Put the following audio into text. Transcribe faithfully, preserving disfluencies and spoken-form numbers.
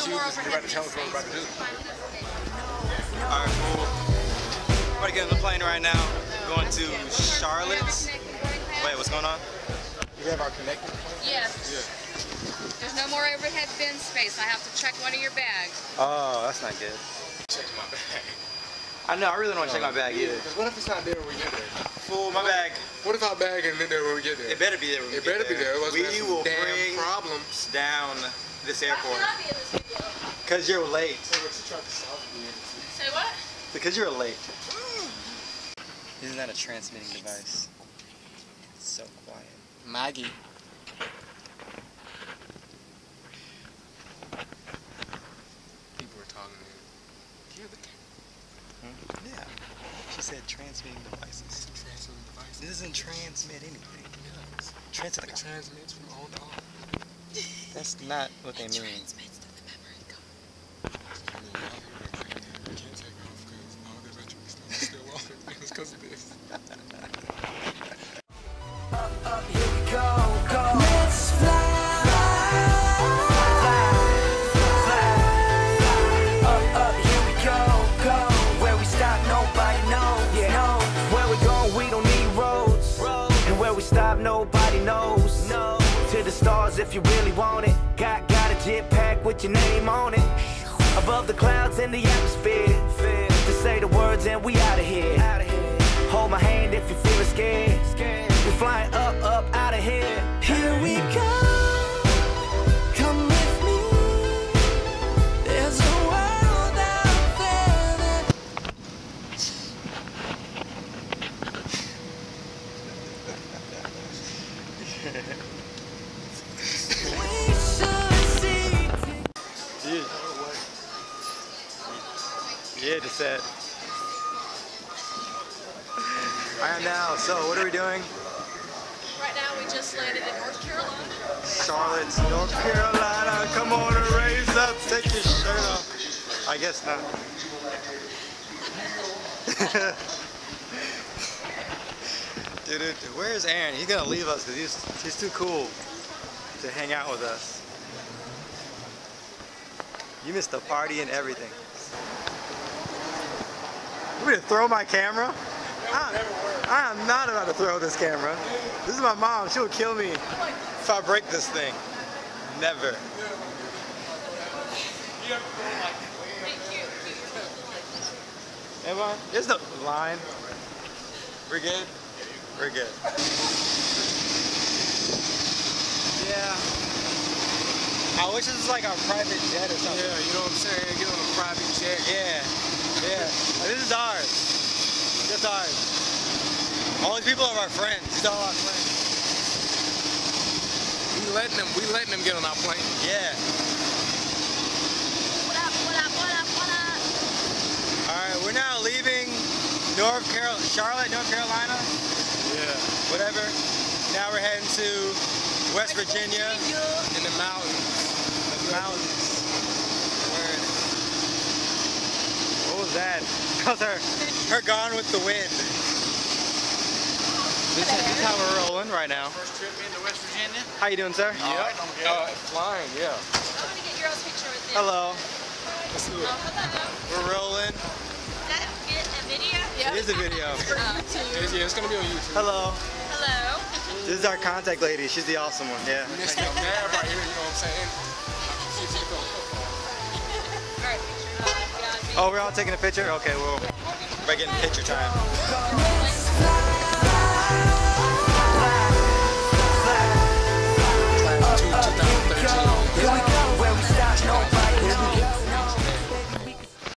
you because you're about to tell us what we're about to do. Alright, cool. We're about to get on the plane right now. Going to Charlotte's. Wait, what's going on? You have our connecting? Yes. Yeah. There's no more overhead bin space. I have to check one of your bags. Oh, that's not good. Check my bag. I know, I really don't want to check my bag either. Because what if it's not there when we get there? Fool, my bag. What if our bag isn't there when we get there? It better be there when we It get better be there. We Otherwise will damn bring problems down this airport. How can I be in this video? Because you're late. Say what? Because you're late. Isn't that a transmitting device? It's so quiet. Maggie. People were talking to you. Hmm? Yeah. She said transmitting devices. Transmitting devices. This doesn't transmit anything. Yes. Transmit. It transmits from on to off. That's not what they mean. I mean, we can't take off because all the electric stuff is still on. It's because of this. Up, up, here we go, go. Let's fly, fly, fly. Up, up, here we go, go. Where we stop, nobody knows. Yeah, no. Where we going, we don't need roads. And where we stop, nobody knows. No. To the stars if you really want it. Got, got a jet pack with your name on it. Above the clouds in the atmosphere. To say the words and we out of here. Hold my hand if you're feeling scared. We're flying up, up, out of here. Here we go. Come with me. There's a world out there that we should see. Yeah. Yeah, just said. Alright now, so what are we doing? Right now we just landed in North Carolina. Charlotte, North Carolina. Come on and raise up, take your shirt off. I guess not. Dude, dude, dude, where's Aaron? He's gonna leave us because he's, he's too cool to hang out with us. You missed the party and everything. You want me to throw my camera? I, I am not about to throw this camera. This is my mom. She will kill me if I break this thing. Never. Am I? There's no line. We're good? We're good. Yeah. I wish this was like our private jet or something. Yeah, you know what I'm saying? Get on a private jet. Yeah. Yeah. This is ours. Just ours. All these people are our friends. These are all our friends. We letting them, we letting them get on our plane. Yeah. What up, what up, what up, what up? Alright, we're now leaving North Carolina, Charlotte, North Carolina. Yeah. Whatever. Now we're heading to West Virginia. In the mountains. The mountains. Where? What was that? That was her, her Gone with the Wind. This is, this is how we're rolling right now. First trip into West Virginia? How you doing, sir? Yeah. Uh, flying, yeah. I want to get your own picture with this. Hello. Let's do Oh, it. hello. We're rolling. Is that a video? Yeah. It is a video. It's, yeah, it's gonna be on YouTube. Hello. Hello. This is our contact lady. She's the awesome one. Yeah. Mister Dab right here, you know what I'm saying? See if you go. All right. Uh, yeah, Oh, we're all taking a picture? Okay, well, we're getting picture time.